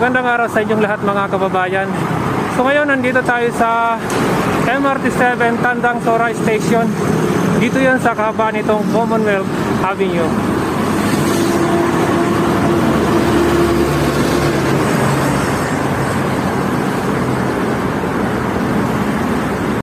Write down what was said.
Magandang araw sa inyong lahat mga kababayan. So ngayon nandito tayo sa MRT7 Tandang Sora Station. Dito yan sa kahabaan nitong Commonwealth Avenue.